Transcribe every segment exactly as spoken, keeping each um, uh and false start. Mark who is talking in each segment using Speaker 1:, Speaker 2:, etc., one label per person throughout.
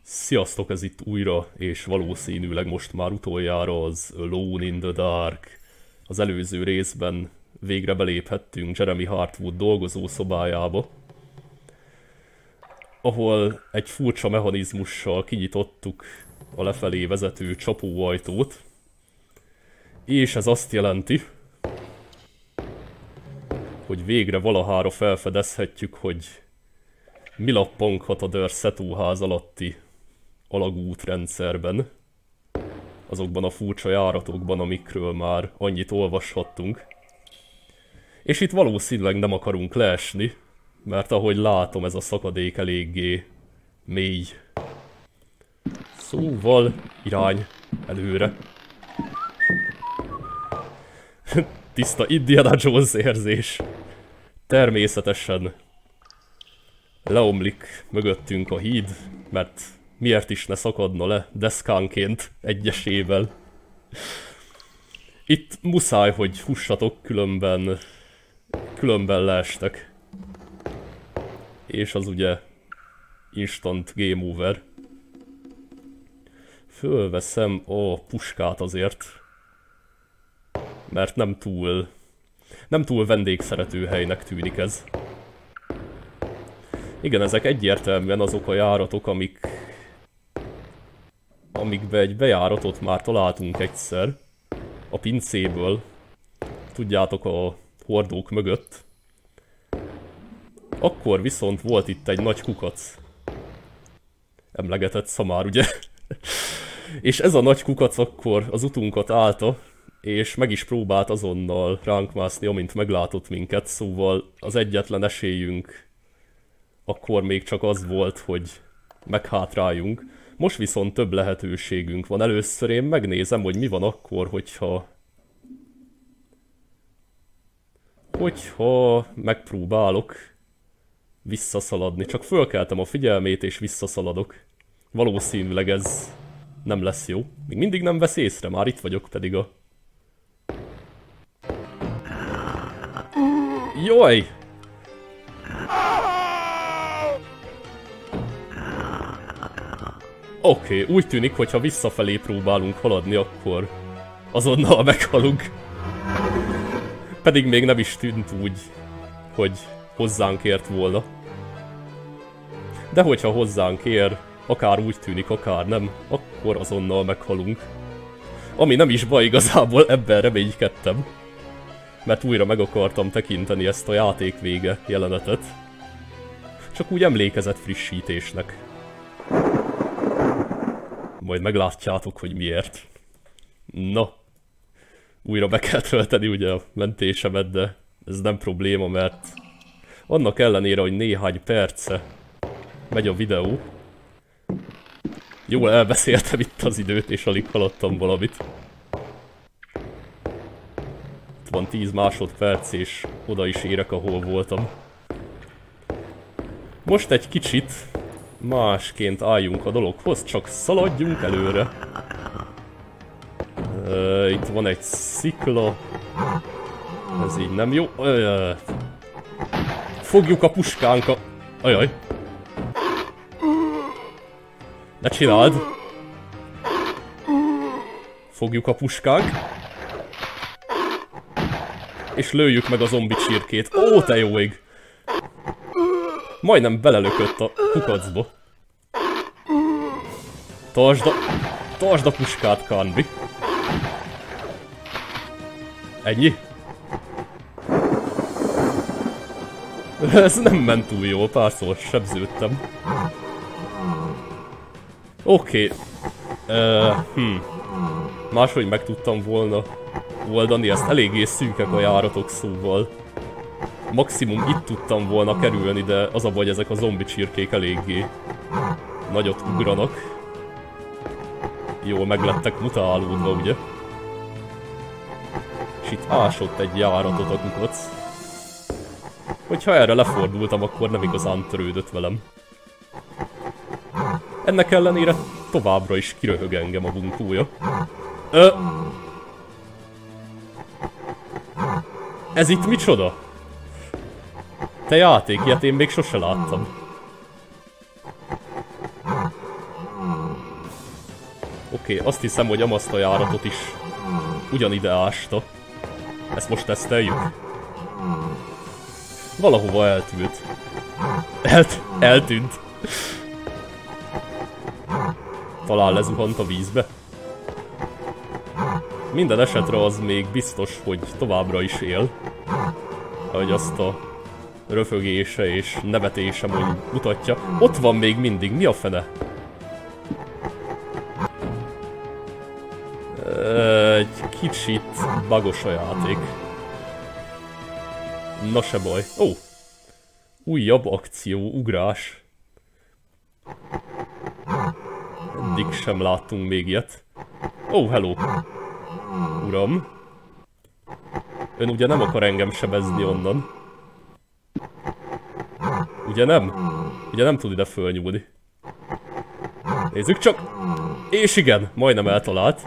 Speaker 1: Sziasztok, ez itt újra, és valószínűleg most már utoljára az Alone in the Dark. Az előző részben végre beléphettünk Jeremy Hartwood dolgozószobájába, ahol egy furcsa mechanizmussal kinyitottuk a lefelé vezető csapóajtót, és ez azt jelenti, hogy végre valahára felfedezhetjük, hogy mi lappanghat a Dörr Szetóház alatti alagútrendszerben, azokban a furcsa járatokban, amikről már annyit olvashattunk. És itt valószínűleg nem akarunk leesni, mert ahogy látom, ez a szakadék eléggé mély. Szóval irány előre. Tiszta Indiana Jones érzés. Természetesen leomlik mögöttünk a híd, mert miért is ne szakadna le deszkánként egyesével. Itt muszáj, hogy fussatok, különben, különben leestek. És az ugye instant game over. Fölveszem a puskát azért, mert nem túl, nem túl vendégszerető helynek tűnik ez. Igen, ezek egyértelműen azok a járatok, amik, amikbe egy bejáratot már találtunk egyszer a pincéből, tudjátok, a hordók mögött. Akkor viszont volt itt egy nagy kukac. Emlegetett szamár, ugye? És ez a nagy kukac akkor az utunkat állta, és meg is próbált azonnal ránk mászni, amint meglátott minket, szóval az egyetlen esélyünk akkor még csak az volt, hogy meghátráljunk. Most viszont több lehetőségünk van. Először én megnézem, hogy mi van akkor, hogyha... Hogyha megpróbálok visszaszaladni. Csak fölkeltem a figyelmét és visszaszaladok. Valószínűleg ez nem lesz jó. Még mindig nem vesz észre, már itt vagyok pedig a... Jaj! Oké, okay, úgy tűnik, hogy ha visszafelé próbálunk haladni, akkor azonnal meghalunk. Pedig még nem is tűnt úgy, hogy hozzánk ért volna. De hogyha hozzánk ér, akár úgy tűnik, akár nem, akkor azonnal meghalunk. Ami nem is baj igazából, ebben reménykedtem. Mert újra meg akartam tekinteni ezt a játék vége jelenetet. Csak úgy emlékezett frissítésnek. Majd meglátjátok, hogy miért. Na, újra be kell tölteni ugye a mentésemet, de ez nem probléma, mert annak ellenére, hogy néhány perce megy a videó, jól elbeszéltem itt az időt, és alig haladtam valamit. Itt van tíz másodperc, és oda is érek, ahol voltam. Most egy kicsit másként álljunk a dologhoz, csak szaladjunk előre. Uh, itt van egy szikla. Ez így nem jó. Uh, fogjuk a puskánkat. Ajaj. Ne csináld. Fogjuk a puskánk. És lőjük meg a zombi csirkét. Ó, te jó ég! Majdnem belelökött a kukacba. Tartsd a... Tartsd a puskát, Carnby. Ennyi? Ez nem ment túl jól, párszor sebződtem. Oké. Okay. Uh, hm. Máshogy meg tudtam volna oldani, ezt eléggé szűkek a járatok, szóval maximum itt tudtam volna kerülni, de az a baj, hogy ezek a zombi csirkék eléggé nagyot ugranak. Jól meglettek mutálódva, ugye? És itt ásott egy járatot a kukac. Hogyha erre lefordultam, akkor nem igazán törődött velem. Ennek ellenére továbbra is kiröhög engem a bunkója. Ö... Ez itt micsoda? Te játék, ilyet én még sose láttam. Oké, okay, azt hiszem, hogy Amaszt a járatot is ugyanide ásta. Ezt most teszteljük. Valahova eltűnt. Elt eltűnt. Talán lezuhant a vízbe. Minden esetre az még biztos, hogy továbbra is él. Ahogy azt a röfögése és nevetése mutatja. Ott van még mindig, mi a fene? Egy kicsit bagos a játék. Na se baj. Ó! Oh. Újabb akció, ugrás. Eddig sem láttunk még ilyet. Ó, oh, hello! Uram! Ön ugye nem akar engem sebezni onnan? Ugye nem? Ugye nem tud ide fölnyúlni. Nézzük csak! És igen, majdnem eltalált.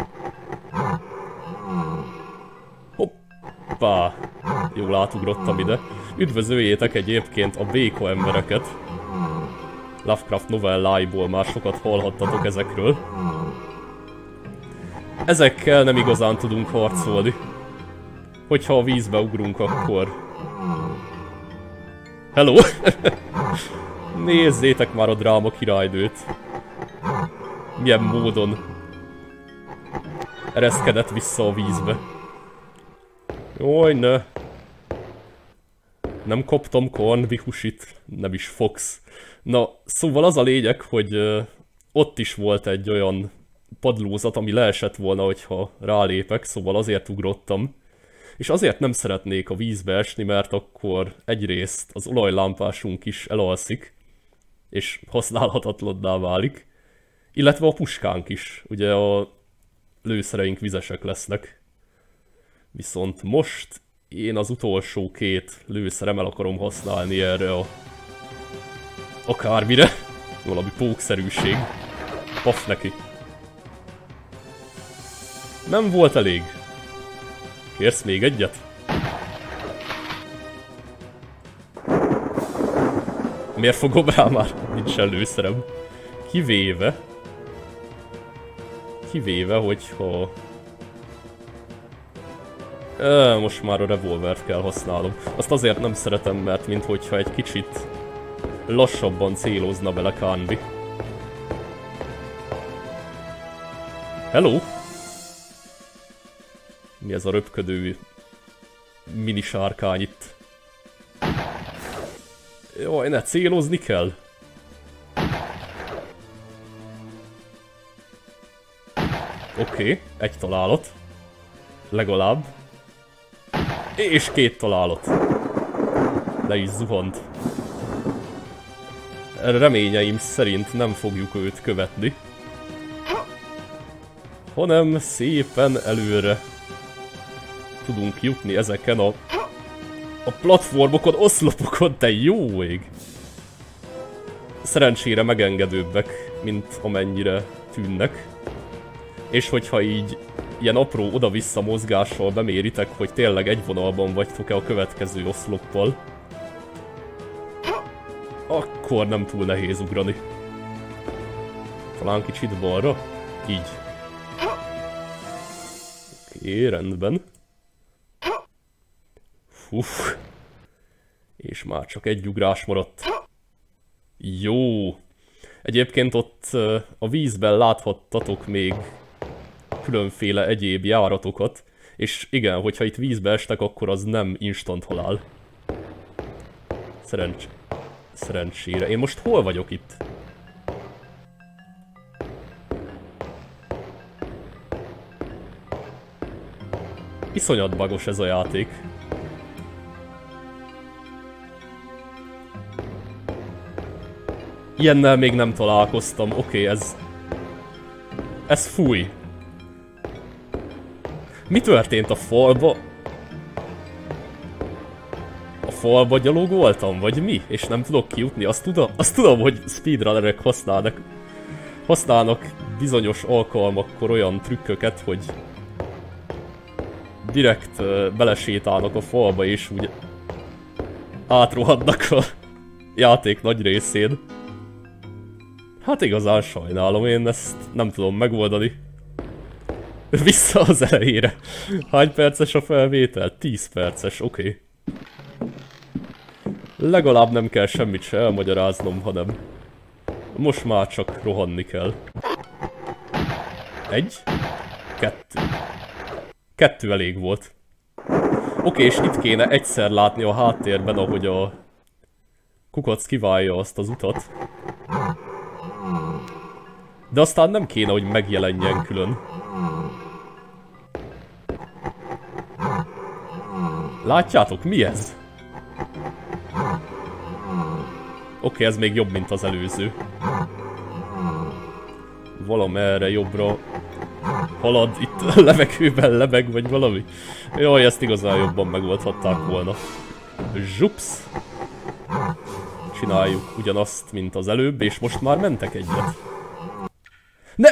Speaker 1: Hoppá! Jól átugrottam ide. Üdvözöljétek egyébként a béka embereket. Lovecraft novelláiból már sokat hallhattatok ezekről. Ezekkel nem igazán tudunk harcolni. Hogyha a vízbe ugrunk, akkor... Hello! Nézzétek már a dráma királynőt. Milyen módon ereszkedett vissza a vízbe. Jaj, ne! Nem kaptam Cornvihusit, nem is Fox. Na, szóval az a lényeg, hogy uh, ott is volt egy olyan padlózat, ami leesett volna, hogyha rálépek, szóval azért ugrottam. És azért nem szeretnék a vízbe esni, mert akkor egyrészt az olajlámpásunk is elalszik, és használhatatlanná válik. Illetve a puskánk is, ugye a lőszereink vizesek lesznek. Viszont most én az utolsó két lőszerem el akarom használni erre a... akármire. Valami pókszerűség. Paf neki. Nem volt elég. Kérsz még egyet? Miért fogom rá már? Nincsen lőszerem. Kivéve... Kivéve, hogyha... E, most már a revolvert kell használnom. Azt azért nem szeretem, mert minthogyha egy kicsit lassabban célozna bele Kánbi. Hello! Mi ez a röpködő mini sárkány itt? Jaj, ne, célozni kell? Oké, okay, egy találat. Legalább. És két találat. Le is zuhant. Reményeim szerint nem fogjuk őt követni. Hanem szépen előre tudunk jutni ezeken a, a platformokon, oszlopokon, te jó ég! Szerencsére megengedőbbek, mint amennyire tűnnek. És hogyha így ilyen apró oda-vissza mozgással beméritek, hogy tényleg egy vonalban vagytok-e a következő oszloppal, akkor nem túl nehéz ugrani. Talán kicsit balra? Így. Oké, rendben. Uff. És már csak egy ugrás maradt. Jó. Egyébként ott a vízben láthattatok még különféle egyéb járatokat, és igen, hogyha itt vízbe estek, akkor az nem instant halál. Szerencs... Szerencsére. Én most hol vagyok itt? Iszonyat bagos ez a játék. Ilyennel még nem találkoztam. Oké, okay, ez... Ez fúj. Mi történt a falba? A falba gyalogoltam, vagy mi? És nem tudok kijutni? Azt tudom, azt tudom, hogy speedrunnerek használnak, használnak bizonyos alkalmakkor olyan trükköket, hogy direkt uh, belesétálnak a falba, és úgy átrohadnak a játék nagy részén. Hát igazán sajnálom, én ezt nem tudom megoldani. Vissza az elejére. Hány perces a felvétel? tíz perces, oké. Okay. Legalább nem kell semmit se elmagyaráznom, hanem most már csak rohanni kell. Egy. Kettő. Kettő elég volt. Oké, okay, és itt kéne egyszer látni a háttérben, ahogy a kukac kiválja azt az utat. De aztán nem kéne, hogy megjelenjen külön. Látjátok, mi ez? Oké, okay, ez még jobb, mint az előző. Valamerre jobbra halad, itt a levegőben lebeg, vagy valami. Jaj, ezt igazán jobban megoldhatták volna. Zsupsz! Csináljuk ugyanazt, mint az előbb, és most már mentek egyet. Ne!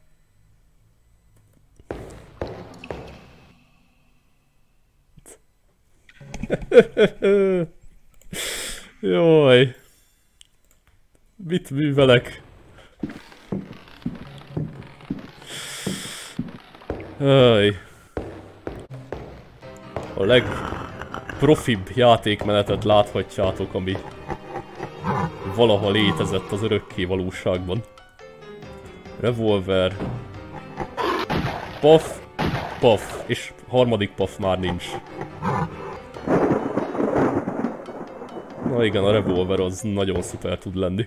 Speaker 1: Jaj! Mit művelek? Jaj! A legprofibb játékmenetet láthatjátok, ami valaha létezett az örökké valóságban. Revolver. Paf. Paf. És harmadik paf már nincs. Na igen, a revolver az nagyon szuper tud lenni.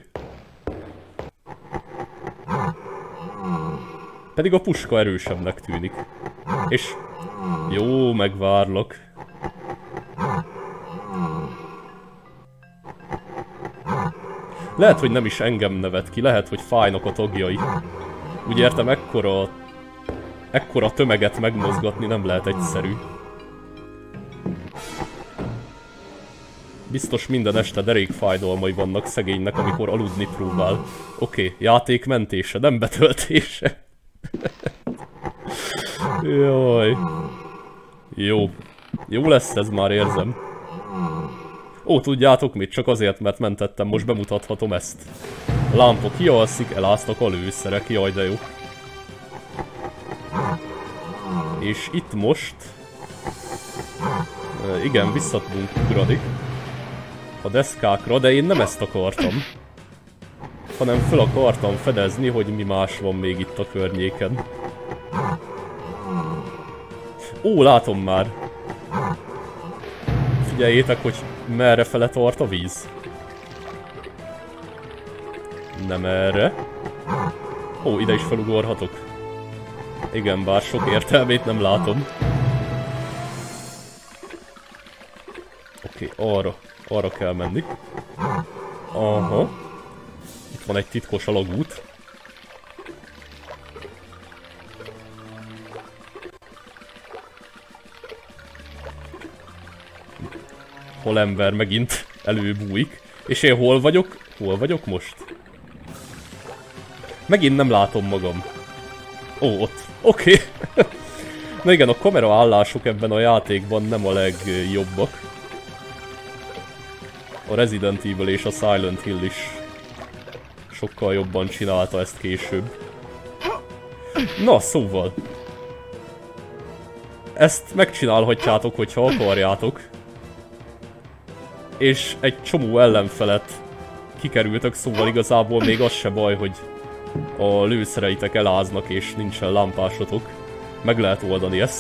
Speaker 1: Pedig a puska erősebbnek tűnik. És jó, megvárlak. Lehet, hogy nem is engem nevet ki, lehet, hogy fájnak a tagjai. Úgy értem, ekkora, ekkora tömeget megmozgatni nem lehet egyszerű. Biztos minden este derék fájdalmai vannak szegénynek, amikor aludni próbál. Oké, okay, játék mentése, nem betöltése. Jaj. Jó. Jó lesz ez, már érzem. Ó, tudjátok mit? Csak azért, mert mentettem, most bemutathatom ezt. A lámpa kialszik, eláztak a lőszerek, jaj de jó. És itt most... Igen, vissza tudunk ugrani a deszkákra, de én nem ezt akartam. Hanem fel akartam fedezni, hogy mi más van még itt a környéken. Ó, látom már! Figyeljétek, hogy merre fele tart a víz. Nem erre. Ó, ide is felugorhatok. Igen, bár sok értelmét nem látom. Oké, okay, arra. Arra kell menni. Aha. Itt van egy titkos alagút. Hol ember megint előbújik. És én hol vagyok? Hol vagyok most? Megint nem látom magam. Ó, ott. Oké. Okay. Na igen, a kamera állások ebben a játékban nem a legjobbak. A Resident Evil és a Silent Hill is sokkal jobban csinálta ezt később. Na, szóval. Ezt megcsinálhatjátok, hogyha akarjátok. És egy csomó ellenfelet kikerültök, szóval igazából még az se baj, hogy a lőszereitek eláznak és nincsen lámpásotok. Meg lehet oldani ezt.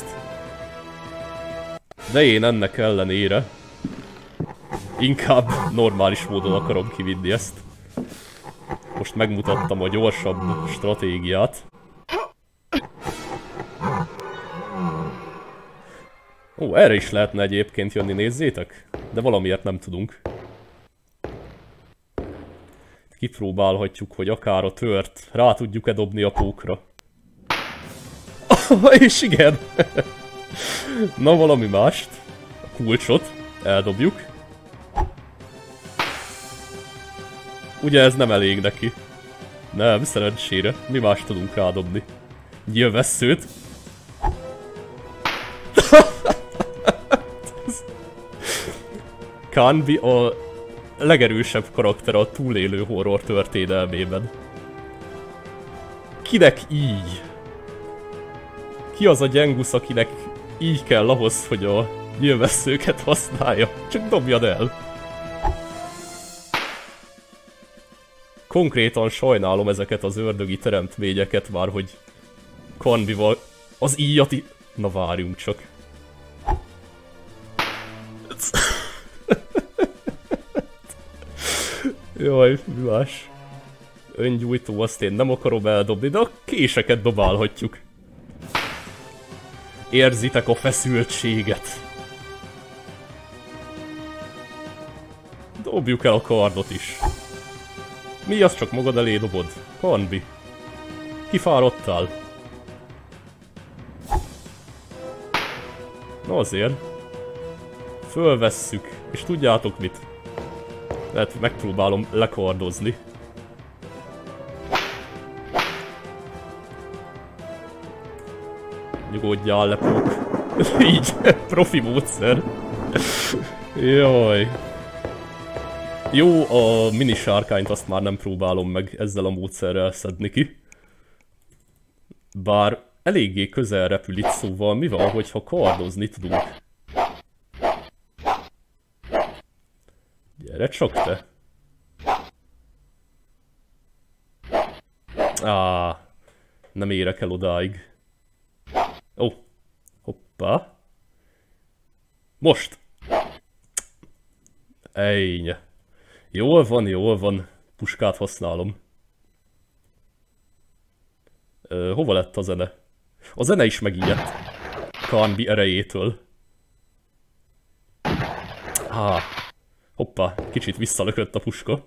Speaker 1: De én ennek ellenére inkább normális módon akarom kivinni ezt. Most megmutattam a gyorsabb stratégiát. Ó, erre is lehetne egyébként jönni, nézzétek. De valamiért nem tudunk. Kipróbálhatjuk, hogy akár a tört rá tudjuk-e dobni a pókra. És igen! Na, valami mást. A kulcsot eldobjuk. Ugye ez nem elég neki. Nem, szerencsére. Mi más tudunk rádobni? Nyilvesszőt. Kanbi a legerősebb karakter a túlélő horror történelmében. Kinek így? Ki az a gyengusz, akinek így kell ahhoz, hogy a nyilvesszőket használja? Csak dobjad el! Konkrétan sajnálom ezeket az ördögi teremtményeket már, hogy Kanbival az íjat i... Na várjunk csak. Jaj, mi más? Öngyújtó, azt én nem akarom eldobni, de a késeket dobálhatjuk. Érzitek a feszültséget. Dobjuk el a kardot is. Mi, azt csak magad elé dobod? Kanbi. Kifáradtál? Na azért. Fölvesszük. És tudjátok mit? Lehet megpróbálom lekardozni. Nyugodjál le, pók. Így, profi módszer. Jaj. Jó, a mini sárkányt azt már nem próbálom meg ezzel a módszerrel szedni ki. Bár eléggé közel repül itt, szóval mi van, hogyha kardozni tudunk? Gyere csak te! Á, nem érek el odáig. Ó, oh, hoppá. Most! Ejnye. Jól van, jól van. Puskát használom. Ö, hova lett a zene? A zene is megijedt. Kanbi erejétől. Há. Hoppá, kicsit visszalökött a puska.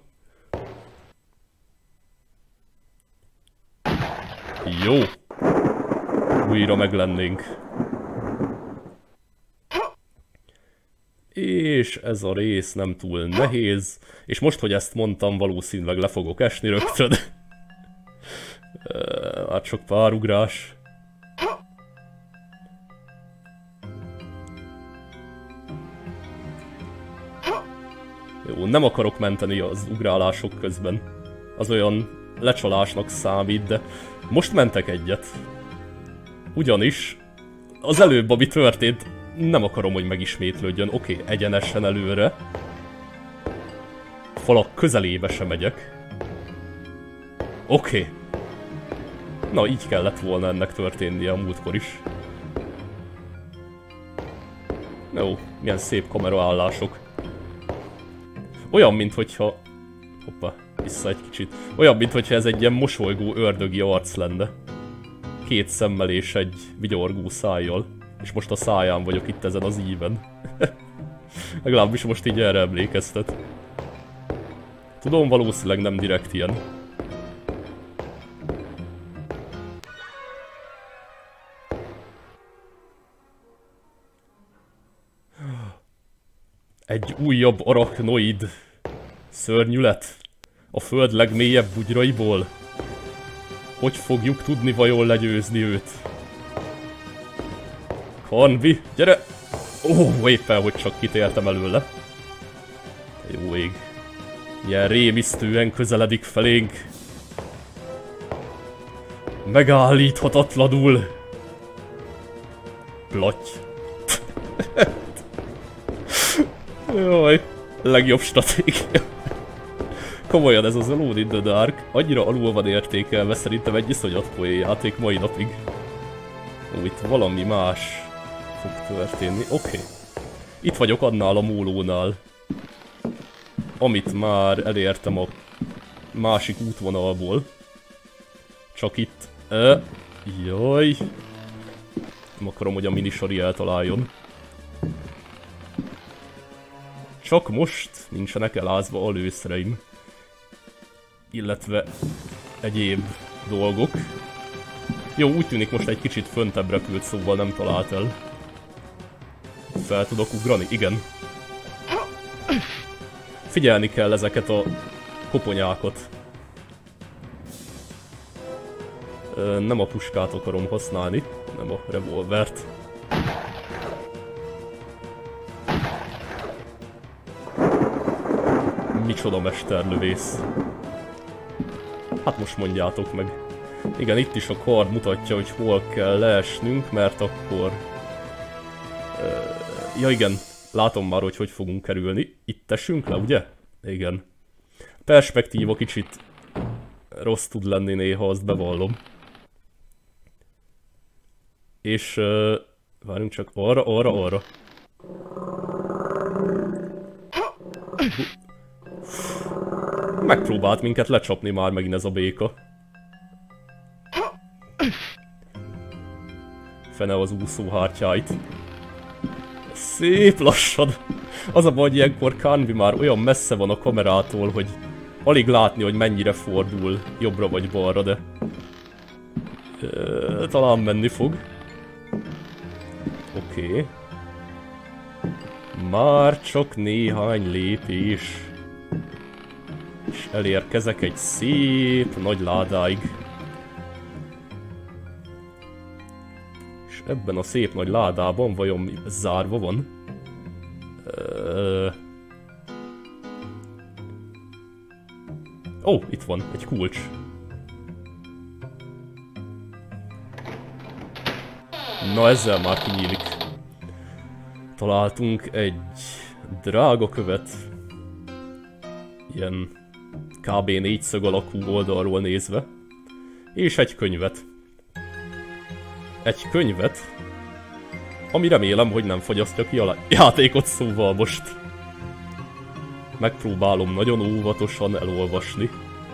Speaker 1: Jó. Újra meglennénk. És ez a rész nem túl nehéz. És most, hogy ezt mondtam, valószínűleg le fogok esni rögtön. Hát sok pár ugrás. Jó, nem akarok menteni az ugrálások közben. Az olyan lecsalásnak számít, de most mentek egyet. Ugyanis az előbb, ami történt, nem akarom, hogy megismétlődjön. Oké, okay, egyenesen előre. Falak közelébe sem megyek. Oké. Okay. Na, így kellett volna ennek történnie a múltkor is. Jó, milyen szép kameraállások. Olyan, minthogyha... Hoppa, vissza egy kicsit. Olyan, minthogyha ez egy ilyen mosolygó ördögi arc lenne. Két szemmel és egy vigyorgó szájjal. És most a száján vagyok itt ezen az íven. Legalábbis most így erre emlékeztet. Tudom, valószínűleg nem direkt ilyen. Egy újabb arachnoid szörnyület a föld legmélyebb bugyraiból. Hogy fogjuk tudni vajon legyőzni őt? Kanbi, gyere! Ó, éppen, hogy csak kitértem előle. Jó ég. Ilyen rémisztően közeledik felénk. Megállíthatatlanul. Platty. Jaj, legjobb stratégia. Komolyan, ez az Alone in the Dark annyira alul van értékelve, szerintem egy iszonyat poén játék mai napig. Ó, itt valami más fog történni. Oké. Okay. Itt vagyok annál a mólónál, amit már elértem a másik útvonalból. Csak itt... Ö, jaj. Nem akarom, hogy a minisori eltaláljon. Csak most nincsenek elázva a lőszereim. Illetve egyéb dolgok. Jó, úgy tűnik most egy kicsit föntebb repült, szóval nem talált el. Fel tudok ugrani? Igen. Figyelni kell ezeket a koponyákat. Ö, nem a puskát akarom használni, nem a revolvert. Micsoda mesterlövész. Hát most mondjátok meg. Igen, itt is a kard mutatja, hogy hol kell leesnünk, mert akkor... Uh, ja igen, látom már, hogy hogy fogunk kerülni. Itt esünk le, ugye? Igen. A perspektíva kicsit rossz tud lenni néha, azt bevallom. És... Uh, várjunk csak, arra, arra, arra. Megpróbált minket lecsapni már megint ez a béka. Fene az úszóhártyáit. Szép lassan. Az a baj, hogy ilyenkor Carnby már olyan messze van a kamerától, hogy alig látni, hogy mennyire fordul jobbra vagy balra, de... E, talán menni fog. Oké. Okay. Már csak néhány lépés. És elérkezek egy szép nagy ládáig. És ebben a szép nagy ládában vajon zárva van? Ö... Ó, oh, itt van egy kulcs. Na ezzel már kinyílik. Találtunk egy drága követ. Ilyen kb. Négyszög alakú oldalról nézve. És egy könyvet. Egy könyvet, ami remélem, hogy nem fogyasztja ki a játékot, szóval most megpróbálom nagyon óvatosan elolvasni.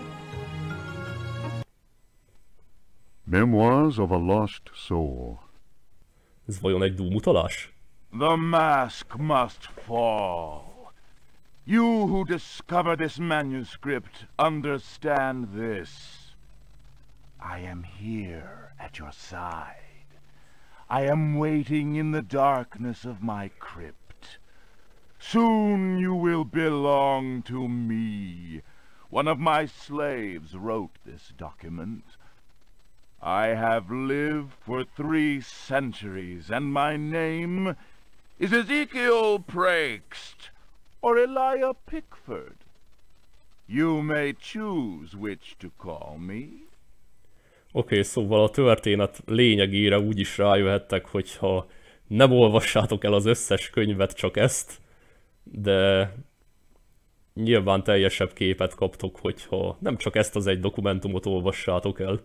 Speaker 2: Memoirs of a Lost Soul.
Speaker 1: Ez vajon egy dúmutalás?
Speaker 3: The mask must fall. You who discover this manuscript understand this. I am here at your side. I am waiting in the darkness of my crypt. Soon you will belong to me. One of my slaves wrote this document. I have lived for three centuries, and my name is Ezekiel Prext, or Elijah Pickford. You may choose which to call me.
Speaker 1: Oké, okay, szóval a történet lényegére úgy is rájöhettek, hogyha nem olvassátok el az összes könyvet, csak ezt, de nyilván teljesebb képet kaptok, hogyha nem csak ezt az egy dokumentumot olvassátok el.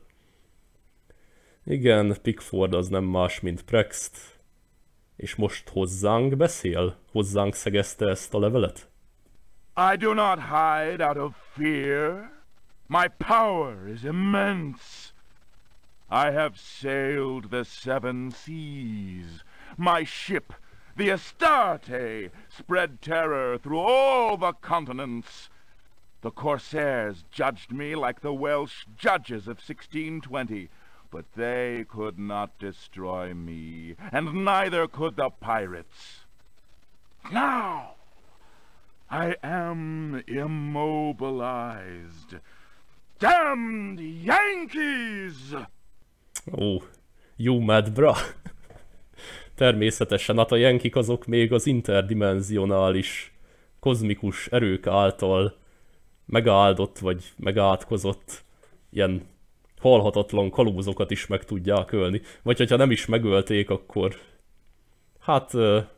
Speaker 1: Igen, Pickford az nem más, mint Prext. És most hozzánk beszél? Hozzánk szegezte ezt a levelet?
Speaker 3: I do not hide out of fear. My power is immense. I have sailed the seven seas. My ship, the Astarte, spread terror through all the continents. The corsairs judged me like the Welsh judges of sixteen twenty, but they could not destroy me, and neither could the pirates. Now, I am immobilized. Damned Yankees!
Speaker 1: Ó, you mad bra! Természetesen, hát a Yankik azok még az interdimenzionális, kozmikus erők által megáldott vagy megátkozott ilyen halhatatlan kalózokat is meg tudják ölni. Vagy hogyha nem is megölték, akkor hát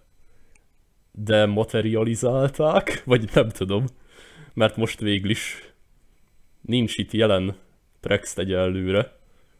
Speaker 1: dematerializálták, vagy nem tudom, mert most végül is nincs itt jelen Prext egyelőre.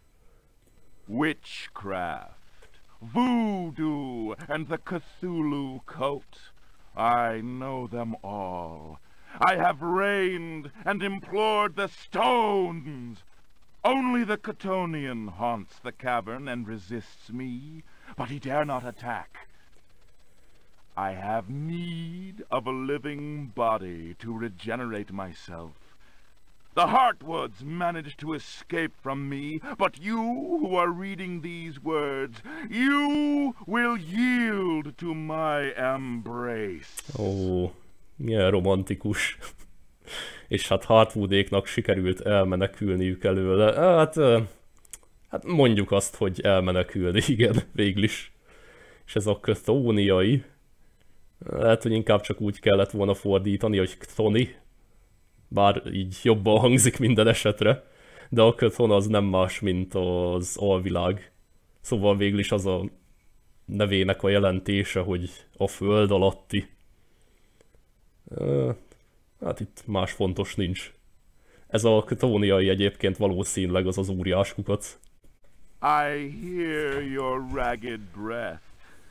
Speaker 3: Witchcraft, voodoo, and the Cthulhu cult. I know them all. I have reigned and implored the stones. Only the Chthonian haunts the cavern and resists me, but he dare not attack. I have need of a living body to regenerate myself. The Heartwoods managed to escape from me, but you who are reading these words, you will yield to my embrace.
Speaker 1: Ó, milyen romantikus. És hát Heartwoodéknak sikerült elmenekülniük előle. Hát, hát mondjuk azt, hogy elmenekülni, igen, végül is. És ez a chthoniai. Lehet, hogy inkább csak úgy kellett volna fordítani, hogy chthoni. Bár így jobban hangzik minden esetre. de a Chthon az nem más, mint az alvilág. Szóval végül is az a nevének a jelentése, hogy a föld alatti. Hát itt más fontos nincs. Ez a chthoniai egyébként valószínűleg az az óriás kukac.
Speaker 3: I hear your ragged breath.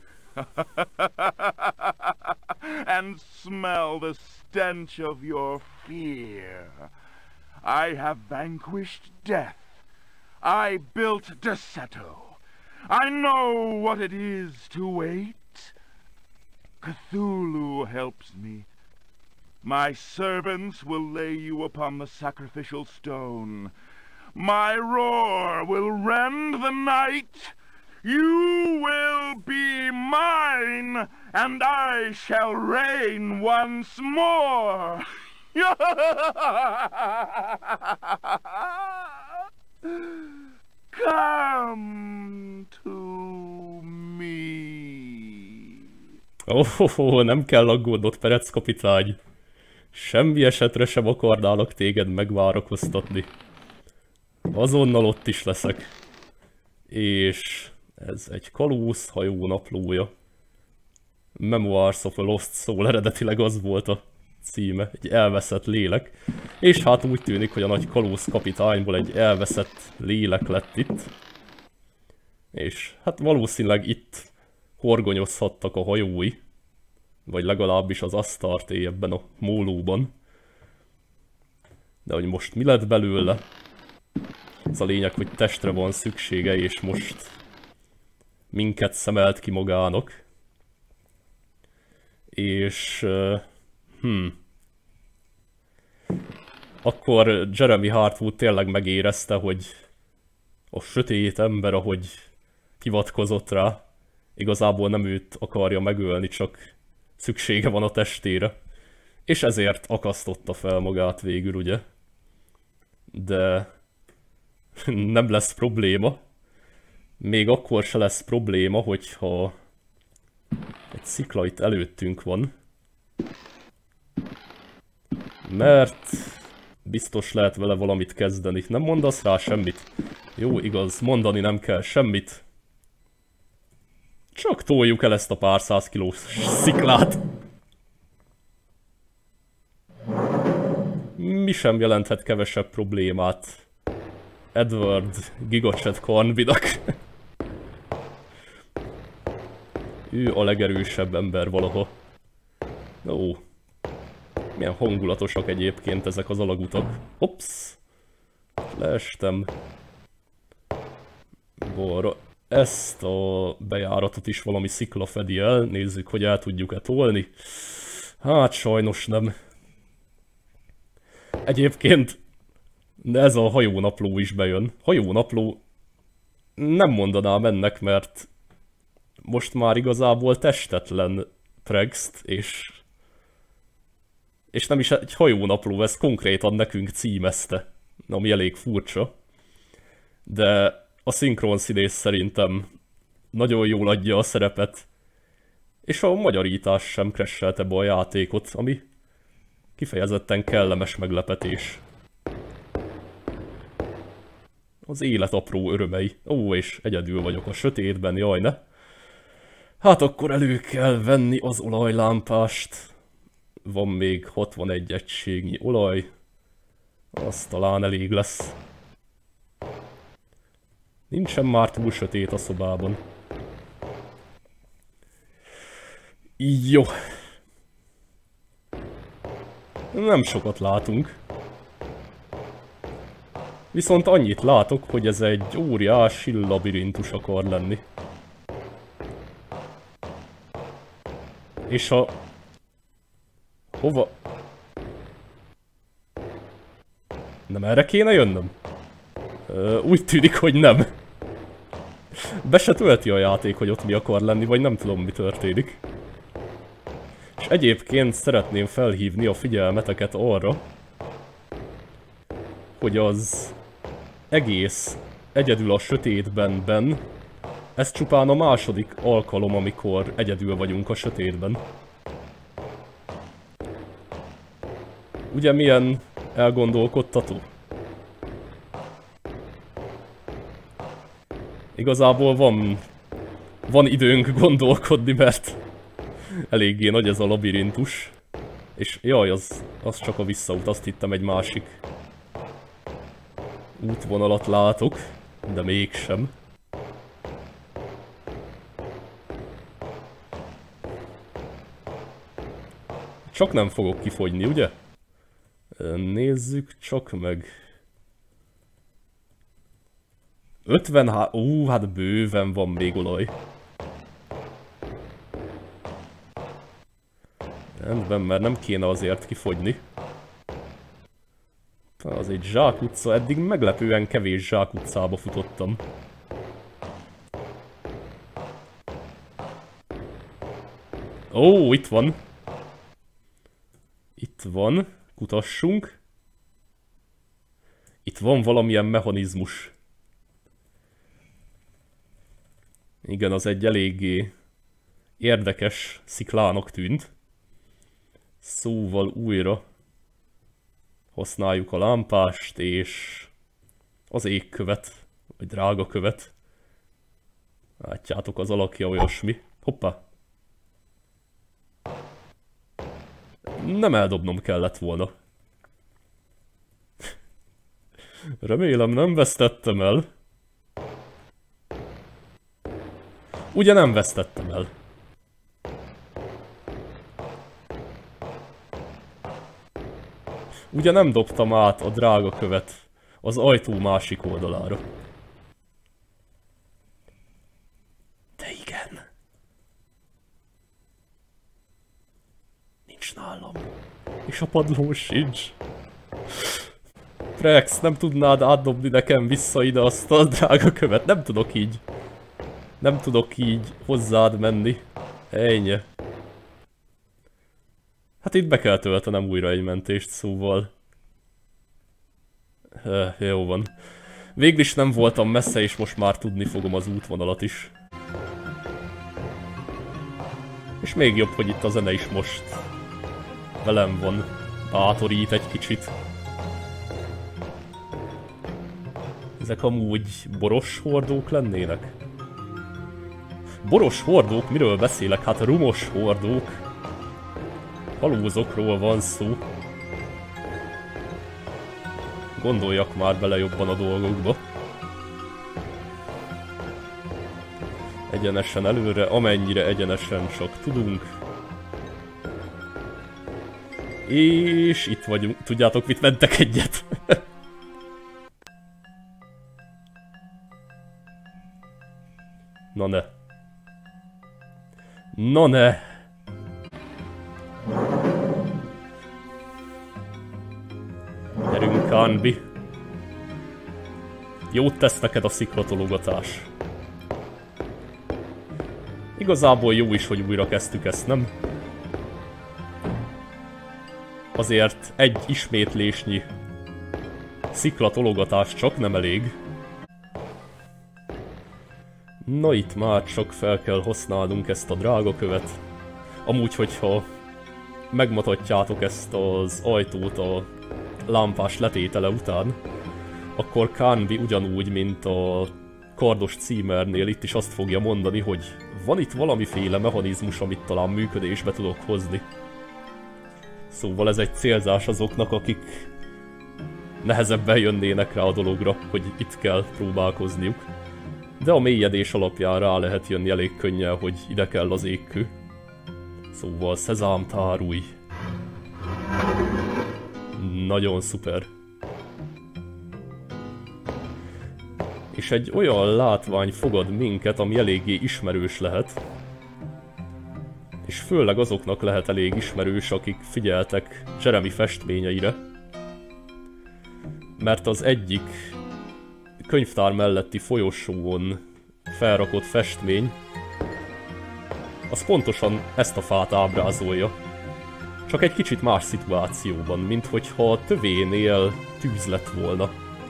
Speaker 3: And smell the stench of your fear. I have vanquished death. I built Derceto. I know what it is to wait. Cthulhu helps me. My servants will lay you upon the sacrificial stone. My roar will rend the night. You will be mine, and I shall reign once more. Come to me.
Speaker 1: Ó, oh, oh, nem kell aggódnod, Perec kapitány. Semmi esetre sem akarnálak téged megvárakoztatni. Azonnal ott is leszek. És ez egy kalóz hajó naplója. Memoirs of a Lost Soul, eredetileg az volt a címe, egy elveszett lélek. És hát úgy tűnik, hogy a nagy kalóz kapitányból egy elveszett lélek lett itt. És hát valószínűleg itt horgonyozhattak a hajói. Vagy legalábbis az Astarte ebben a mólóban. De hogy most mi lett belőle? Ez a lényeg, hogy testre van szüksége, és most minket szemelt ki magának. És... Uh, hmm. Akkor Jeremy Hartwood tényleg megérezte, hogy a sötét ember, ahogy hivatkozott rá, igazából nem őt akarja megölni, csak szüksége van a testére. És ezért akasztotta fel magát végül, ugye? De nem lesz probléma. Még akkor se lesz probléma, hogyha egy szikla itt előttünk van. Mert biztos lehet vele valamit kezdeni. Nem mondasz rá semmit? Jó, igaz, mondani nem kell semmit. Csak toljuk el ezt a pár száz kilós sziklát. Mi sem jelenthet kevesebb problémát Edward Gigachet Cornbynak. Ő a legerősebb ember valaha. Ó, milyen hangulatosak egyébként ezek az alagutak. Hops! Leestem. Balra. Ezt a bejáratot is valami szikla fedi el. Nézzük, hogy el tudjuk-e tolni. Hát sajnos nem. Egyébként ez a hajónapló is bejön. Hajónapló nem mondanám ennek, mert most már igazából testetlen Prext, és és nem is egy hajónapló, ez konkrétan nekünk címezte, ami elég furcsa. De a szinkronszínész szerintem nagyon jól adja a szerepet, és a magyarítás sem crashelte be a játékot, ami kifejezetten kellemes meglepetés. Az élet apró örömei. Ó, és egyedül vagyok a sötétben, jaj ne. Hát akkor elő kell venni az olajlámpást. Van még hatvanegy egységnyi olaj. Az talán elég lesz. Nincsen már túl sötét a szobában. Jó. Nem sokat látunk. Viszont annyit látok, hogy ez egy óriási labirintus akar lenni. És a... Hova? Nem erre kéne jönnöm? Ö, úgy tűnik, hogy nem. Be se tölti a játék, hogy ott mi akar lenni, vagy nem tudom, mi történik. És egyébként szeretném felhívni a figyelmeteket arra, hogy az egész egyedül a sötétben ben, ez csupán a második alkalom, amikor egyedül vagyunk a sötétben. Ugye milyen elgondolkodtató? Igazából van, van időnk gondolkodni, mert eléggé nagy ez a labirintus. És jaj, az, az csak a visszaút, azt hittem egy másik útvonalat látok, de mégsem. Csak nem fogok kifogyni, ugye? Nézzük csak meg. ötvenhárom... Ú, hát bőven van még olaj. Rendben, mert nem kéne azért kifogyni. Az egy zsákutca, eddig meglepően kevés zsákutcába futottam. Ó, itt van. Itt van, kutassunk. Itt van valamilyen mechanizmus. Igen, az egy eléggé érdekes sziklának tűnt. Szóval újra használjuk a lámpást és az égkövet, vagy drágakövet. Látjátok, az alakja olyasmi. Hoppá! Nem eldobnom kellett volna. Remélem nem vesztettem el. Ugye nem vesztettem el. Ugye nem dobtam át a drága követ az ajtó másik oldalára. De igen. Nincs nálam. És a padlón sincs. Prex, nem tudnád átdobni nekem vissza ide azt a drága követ? Nem tudok így. Nem tudok így hozzád menni. Ennyi. Hát itt be kell töltenem újra egy mentést, szóval... E, jó van. Végülis nem voltam messze, és most már tudni fogom az útvonalat is. És még jobb, hogy itt a zene is most velem van. Bátorít egy kicsit. Ezek amúgy boros hordók lennének? Boros hordók? Miről beszélek? Hát rumos hordók. Halózokról van szó. Gondoljak már bele jobban a dolgokba. Egyenesen előre, amennyire egyenesen csak tudunk. És itt vagyunk. Tudjátok, mit mentek egyet? Na ne. Na ne. Gyerünk, Kánbi. Jót tesz neked a sziklatologatás. Igazából jó is, hogy újra kezdtük ezt, nem? Azért egy ismétlésnyi sziklatologatás csak nem elég. Na itt már csak fel kell használnunk ezt a drágakövet. Amúgy, hogyha megmutatjátok ezt az ajtót a lámpás letétele után, akkor Kánbi ugyanúgy, mint a kardos címernél itt is azt fogja mondani, hogy van itt valamiféle mechanizmus, amit talán működésbe tudok hozni. Szóval ez egy célzás azoknak, akik nehezebben jönnének rá a dologra, hogy itt kell próbálkozniuk. De a mélyedés alapján rá lehet jönni elég könnyen, hogy ide kell az égkő. Szóval szezám tárulj. Nagyon szuper. És egy olyan látvány fogad minket, ami eléggé ismerős lehet. És főleg azoknak lehet elég ismerős, akik figyeltek Jeremy festményeire. Mert az egyik könyvtár melletti folyosón felrakott festmény, az pontosan ezt a fát ábrázolja. Csak egy kicsit más szituációban, mint hogyha a tövénél tűz lett volna.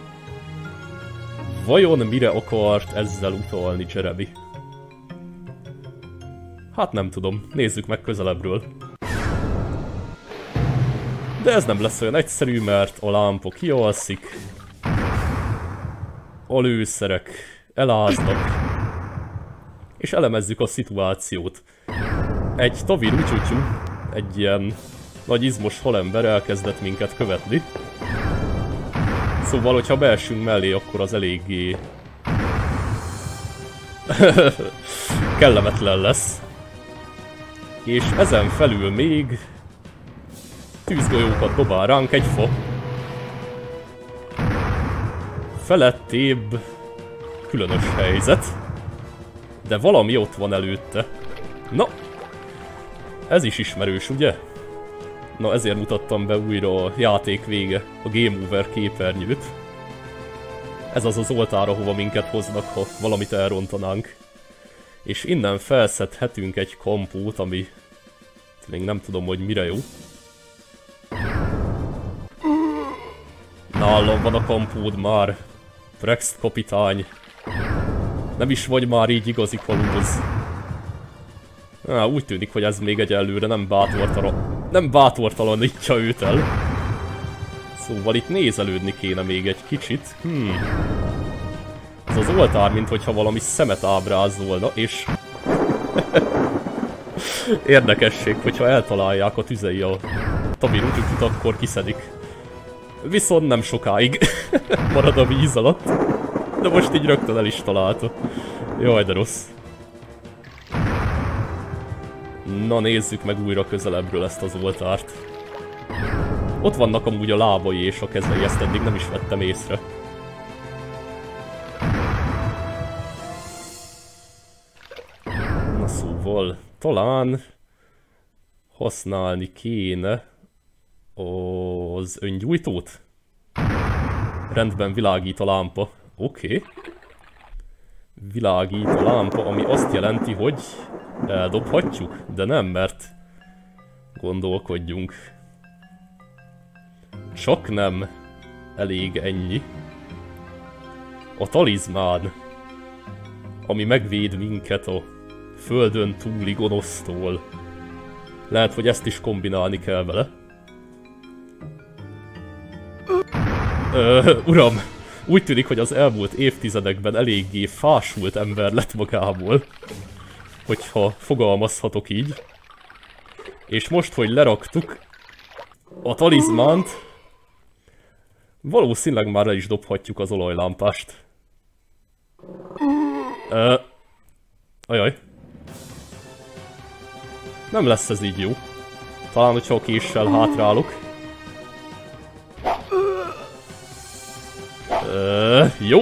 Speaker 1: Vajon mire akart ezzel utalni Jeremy? Hát nem tudom, nézzük meg közelebbről. De ez nem lesz olyan egyszerű, mert a lámpa kialszik. A lőszerek eláznak. És elemezzük a szituációt. Egy Taviru Tyutyu, egy ilyen nagy izmos halember elkezdett minket követni. Szóval, hogyha beesünk mellé, akkor az eléggé kellemetlen lesz. És ezen felül még tűzgolyókat dobál ránk egy fa. Felettébb különös helyzet, de valami ott van előtte. Na, ez is ismerős, ugye? Na, ezért mutattam be újra a játék vége, a Game Over képernyőt. Ez az az oltár, ahova minket hoznak, ha valamit elrontanánk. És innen felszedhetünk egy kampót, ami még nem tudom, hogy mire jó. Nálam van a kampód már, Prext kapitány. Nem is vagy már így igazi kalóz. Á, úgy tűnik, hogy ez még egyelőre nem bátortalan, nem bátortalanítja őt el. Szóval itt nézelődni kéne még egy kicsit. Hmm. Ez az oltár, minthogyha valami szemet ábrázolna, és... Érdekesség, hogyha eltalálják a tüzei a Taviru Tyutyut, akkor kiszedik. Viszont nem sokáig marad a víz alatt. De most így rögtön el is találta. Jaj, de rossz. Na, nézzük meg újra közelebbről ezt az oltárt. Ott vannak amúgy a lábai és a kezei, ezt eddig nem is vettem észre. Na szóval, talán használni kéne az öngyújtót. Rendben, világít a lámpa. Oké. Okay. Világít a lámpa, ami azt jelenti, hogy eldobhatjuk, de nem, mert gondolkodjunk. Csak nem elég ennyi. A talizmán, ami megvéd minket a földön túli gonosztól. Lehet, hogy ezt is kombinálni kell vele. Ö, uram, úgy tűnik, hogy az elmúlt évtizedekben eléggé fásult ember lett magából. Hogyha fogalmazhatok így. És most, hogy leraktuk a talizmánt, valószínűleg már le is dobhatjuk az olajlámpást. Ö, ajaj. Nem lesz ez így jó. Talán, hogyha a késsel hátrálok. Ö, jó.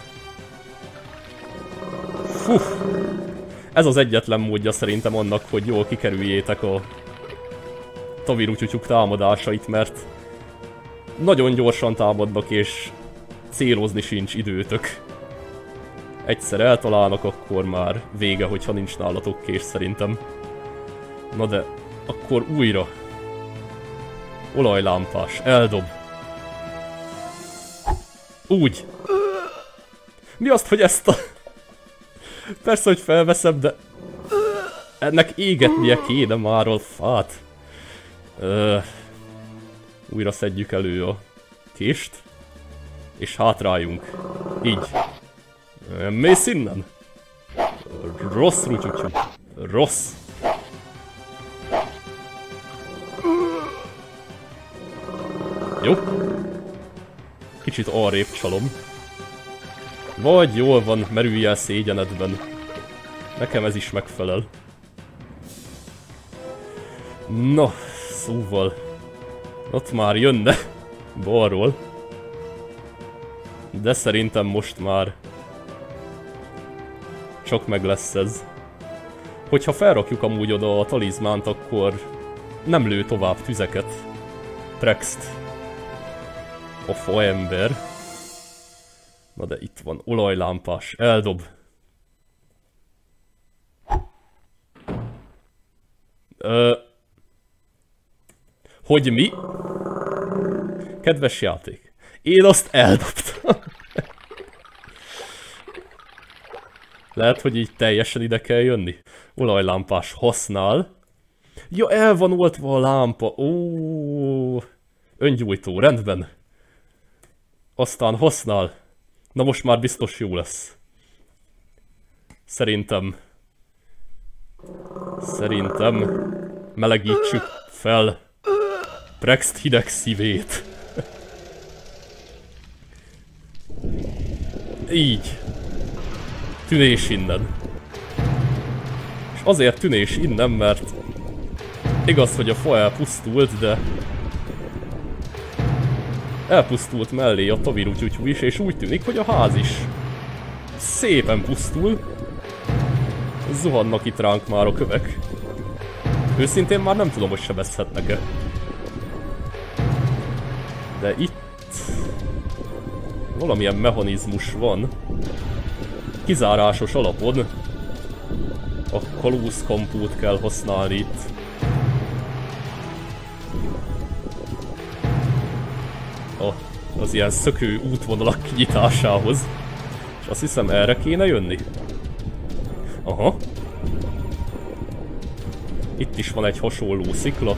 Speaker 1: Fú. Ez az egyetlen módja szerintem annak, hogy jól kikerüljétek a Taviru Tyutyuk támadásait, mert nagyon gyorsan támadnak és célozni sincs időtök. Egyszer eltalálnak, akkor már vége, hogyha nincs nálatok kés szerintem. Na de, akkor újra. Olajlámpás, eldob. Úgy. Mi azt, hogy ezt a... Persze, hogy felveszem, de... Ennek égetnie kéne már a fát. Ö... Újra szedjük elő a kést. És hátráljunk. Így. Mész innen? Rossz, Tyutyú. Rossz. Jó. Kicsit arrébb csalom. Vagy jól van, merülj el szégyenedben. Nekem ez is megfelel. Na, szóval... Ott már jönne. Balról. De szerintem most már... Csak meg lesz ez. Hogyha felrakjuk amúgy oda a talizmánt, akkor... Nem lő tovább tüzeket. Prext. A faember. Na de itt van, olajlámpás, eldob. Ö... Hogy mi? Kedves játék. Én azt eldobtam. Lehet, hogy így teljesen ide kell jönni. Olajlámpás használ. Ja, el van oltva a lámpa. Ó, öngyújtó, rendben. Aztán használ. Na most már biztos jó lesz. Szerintem... Szerintem... melegítsük fel Prext hideg szívét. Így. Tűnés innen. És azért tűnés innen, mert igaz, hogy a fa elpusztult, de elpusztult mellé a tavirutyutyú is, és úgy tűnik, hogy a ház is szépen pusztul. Zuhannak itt ránk már a kövek. Őszintén már nem tudom, hogy sebezhetnek-e. De itt valamilyen mechanizmus van. Kizárásos alapon a kalózkampót kell használni itt. A, az ilyen szökő útvonalak kinyitásához. És azt hiszem, erre kéne jönni. Aha. Itt is van egy hasonló szikla.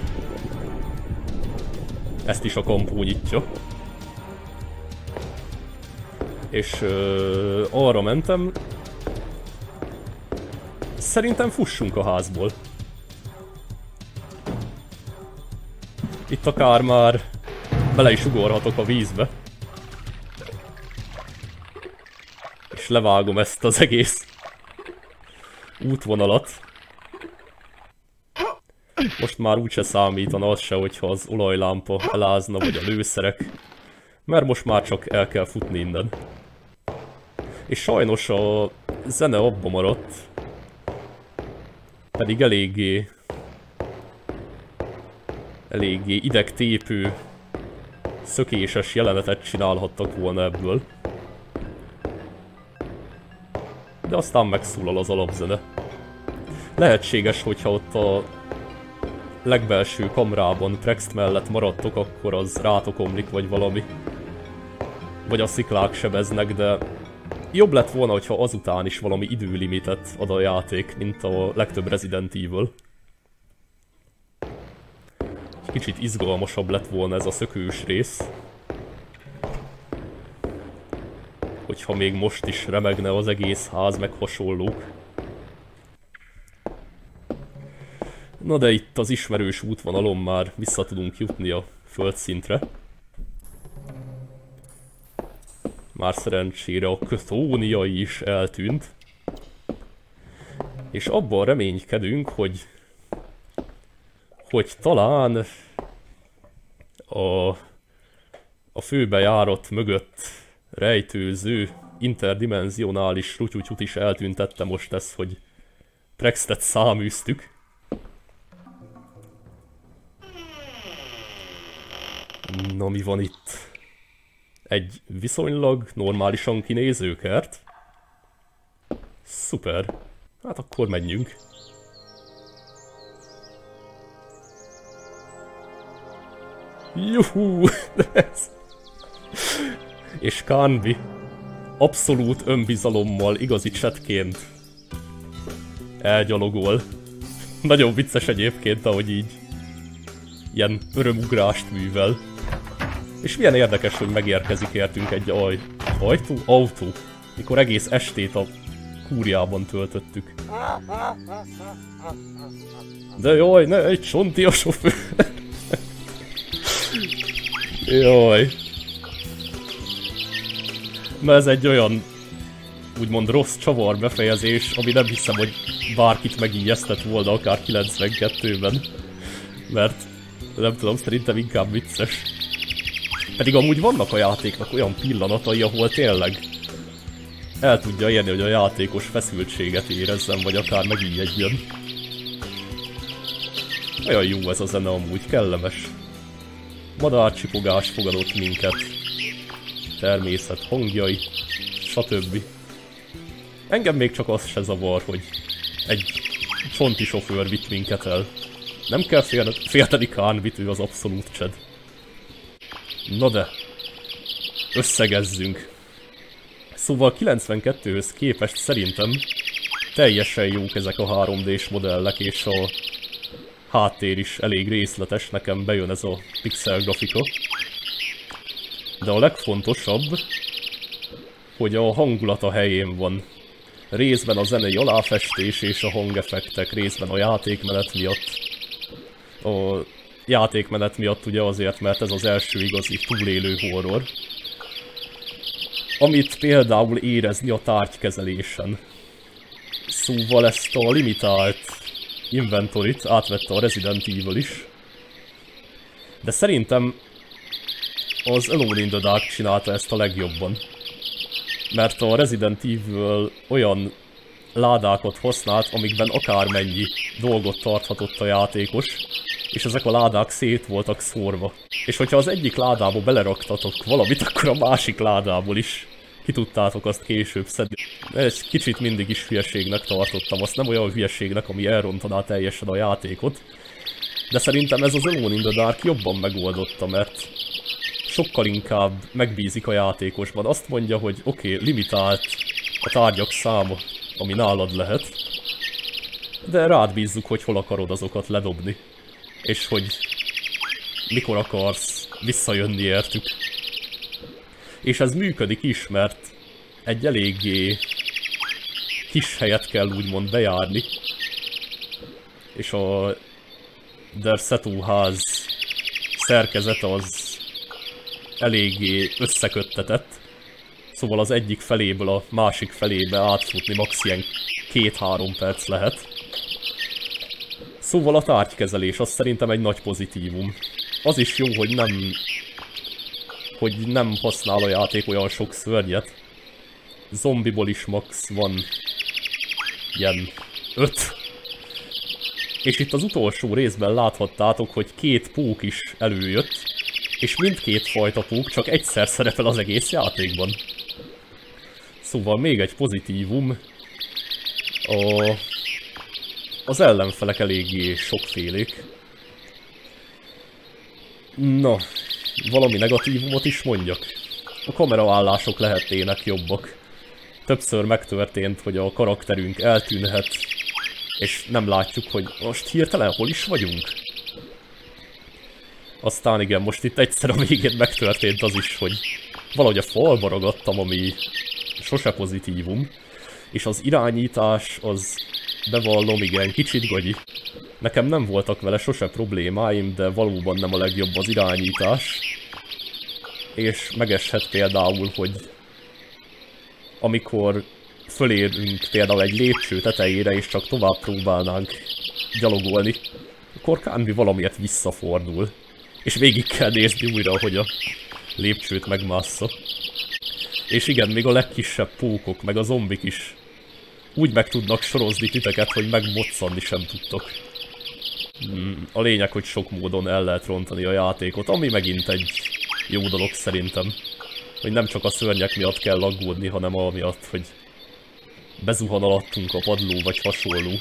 Speaker 1: Ezt is a kampó nyitja. És ö, arra mentem. Szerintem fussunk a házból. Itt akár már bele is ugorhatok a vízbe. És levágom ezt az egész útvonalat. Most már úgyse számítana az se, hogyha az olajlámpa elázna, vagy a lőszerek. Mert most már csak el kell futni innen. És sajnos a zene abba maradt. Pedig eléggé... eléggé idegtépő, szökéses jelenetet csinálhattak volna ebből. De aztán megszólal az alapzene. Lehetséges, hogyha ott a legbelső kamrában Prext mellett maradtok, akkor az rátok omlik, vagy valami. Vagy a sziklák sebeznek, de jobb lett volna, hogyha azután is valami időlimitet ad a játék, mint a legtöbb Resident Evil. Kicsit izgalmasabb lett volna ez a szökős rész. Hogyha még most is remegne az egész ház, meg hasonlók. Na de itt az ismerős útvonalon már vissza tudunk jutni a földszintre. Már szerencsére a Chthoniai is eltűnt. És abban reménykedünk, hogy... hogy talán... a... a főbejárat mögött rejtőző interdimenzionális rutyutyút is eltüntette most ez, hogy Prextet száműztük. Na, mi van itt? Egy viszonylag normálisan kinéző kert. Szuper. Hát akkor menjünk. Juhú! És Kánvi abszolút önbizalommal, igazi chatként elgyalogol. Nagyon vicces egyébként, ahogy így ilyen örömugrást művel. És milyen érdekes, hogy megérkezik értünk egy aj... ajtó? Autó. Mikor egész estét a kúriában töltöttük. De jaj, ne, egy csonti a sofőr. Jaj. Na ez egy olyan, úgymond rossz csavar befejezés, ami nem hiszem, hogy bárkit megijesztett volna akár kilencvenkettőben. Mert nem tudom, szerintem inkább vicces. Pedig amúgy vannak a játéknak olyan pillanatai, ahol tényleg el tudja érni, hogy a játékos feszültséget érezzen, vagy akár megijedjön. Olyan jó ez a zene amúgy, kellemes. Madárcsipogás fogadott minket. Természet hangjai, stb. Engem még csak az se zavar, hogy egy csonti sofőr vitt minket el. Nem kell félteni Kánvit, ő az abszolút csed. Na de, összegezzünk. Szóval kilencvenkettőhöz képest szerintem teljesen jók ezek a három dés modellek, és a háttér is elég részletes, nekem bejön ez a pixel grafika. De a legfontosabb, hogy a hangulata helyén van. Részben a zenei aláfestés és a hangeffektek, részben a játékmenet miatt. A játékmenet miatt ugye azért, mert ez az első igazi túlélő horror. Amit például érezni a tárgykezelésen. Szóval ezt a limitált inventorit átvette a Resident Evil is. De szerintem az Alone in the Dark csinálta ezt a legjobban. Mert a Resident Evil olyan ládákat használt, amikben akármennyi dolgot tarthatott a játékos, és ezek a ládák szét voltak szórva. És hogyha az egyik ládába beleraktatok valamit, akkor a másik ládából is ki tudtátok azt később szedni. Egy kicsit mindig is hülyeségnek tartottam, azt nem olyan hülyeségnek, ami elrontaná teljesen a játékot. De szerintem ez az Alone in the Dark jobban megoldotta, mert sokkal inkább megbízik a játékosban. Azt mondja, hogy oké, okay, limitált a tárgyak száma, ami nálad lehet, de rád bízzuk, hogy hol akarod azokat ledobni, és hogy mikor akarsz visszajönni értük. És ez működik is, mert egy eléggé kis helyet kell úgymond bejárni, és a Derceto ház szerkezete az eléggé összeköttetett, szóval az egyik feléből a másik felébe átfutni max. Ilyen két-három perc lehet. Szóval a tárgykezelés az szerintem egy nagy pozitívum. Az is jó, hogy nem, hogy nem használ a játék olyan sok szörnyet. Zombiból is max van ilyen öt. És itt az utolsó részben láthattátok, hogy két pók is előjött, és mindkét fajta pók csak egyszer szerepel az egész játékban. Szóval még egy pozitívum, a... az ellenfelek eléggé sokfélék. Na, valami negatívumot is mondjak. A kameraállások lehetnének jobbak. Többször megtörtént, hogy a karakterünk eltűnhet, és nem látjuk, hogy most hirtelen hol is vagyunk. Aztán igen, most itt egyszer a végén megtörtént az is, hogy valahogy a falba ragadtam, ami sose pozitívum, és az irányítás az, bevallom, igen, kicsit gagyi. Nekem nem voltak vele sose problémáim, de valóban nem a legjobb az irányítás. És megeshet például, hogy amikor fölérünk például egy lépcső tetejére, és csak tovább próbálnánk gyalogolni, akkor kb. Valamiért visszafordul. És végig kell nézni újra, hogy a lépcsőt megmássza. És igen, még a legkisebb pókok, meg a zombik is úgy meg tudnak sorozni titeket, hogy megmoccanni sem tudtok. Hmm, a lényeg, hogy sok módon el lehet rontani a játékot, ami megint egy jó dolog szerintem. Hogy nem csak a szörnyek miatt kell aggódni, hanem amiatt, hogy bezuhan alattunk a padló vagy hasonló.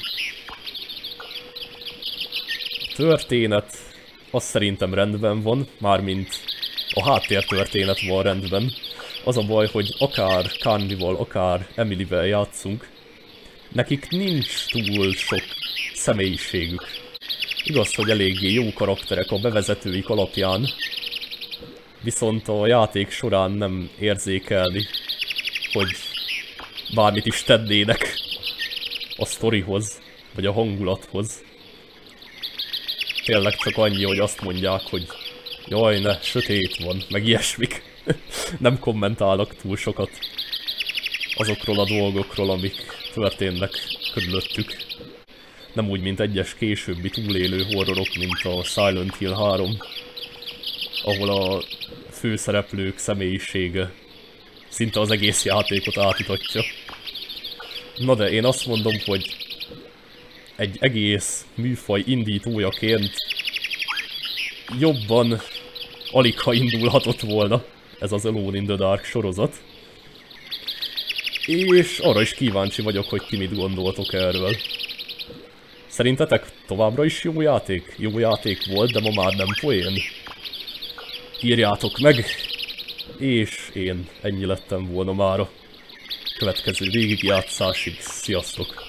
Speaker 1: A történet az szerintem rendben van, mármint a háttértörténet van rendben. Az a baj, hogy akár Carney-val, akár Emily-vel játszunk, nekik nincs túl sok személyiségük. Igaz, hogy eléggé jó karakterek a bevezetőik alapján, viszont a játék során nem érzékelni, hogy bármit is tennének a sztorihoz, vagy a hangulathoz. Tényleg csak annyi, hogy azt mondják, hogy jaj ne, sötét van, meg ilyesmik. Nem kommentálnak túl sokat azokról a dolgokról, amik történnek körülöttük. Nem úgy, mint egyes későbbi túlélő horrorok, mint a Silent Hill három, ahol a főszereplők személyisége szinte az egész játékot átítatja. Na de én azt mondom, hogy egy egész műfaj indítójaként jobban aligha indulhatott volna ez az Alone in the Dark sorozat. És arra is kíváncsi vagyok, hogy ti mit gondoltok erről. Szerintetek továbbra is jó játék? Jó játék volt, de ma már nem poén? Írjátok meg, és én ennyi lettem volna mára. Következő végigjátszásig, sziasztok!